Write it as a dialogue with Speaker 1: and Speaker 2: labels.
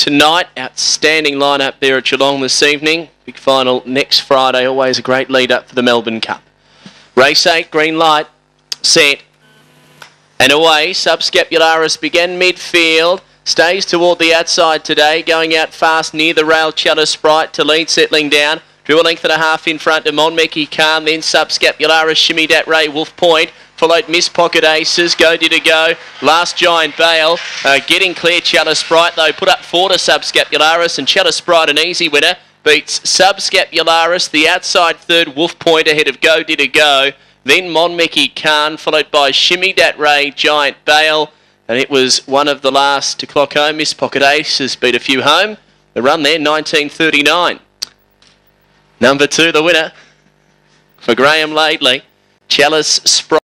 Speaker 1: tonight. Outstanding lineup there at Geelong this evening. Big final next Friday. Always a great lead up for the Melbourne Cup. Race 8, green light, set. And away, Subscapularis began midfield. Stays toward the outside today. Going out fast near the rail, Cheddar Sprite to lead, settling down. Drew a length and a half in front to Monmeki Khan, then Subscapularis, Shimmy Dat Ray, Wolf Point. Followed Miss Pocket Aces, Go Did It Go, Last Giant Bale. Getting clear, Cheddar Sprite though, put up 4 to Subscapularis, and Cheddar Sprite an easy winner. Beats Subscapularis, the outside third, Wolf Point ahead of Go Did It Go. Then Monmeki Khan, followed by Shimmy Dat Ray, Giant Bale. And it was one of the last to clock home. Miss Pocket Aces beat a few home. The run there, 1939. Number 2, the winner for Graham Laidley. Chalice Sprite.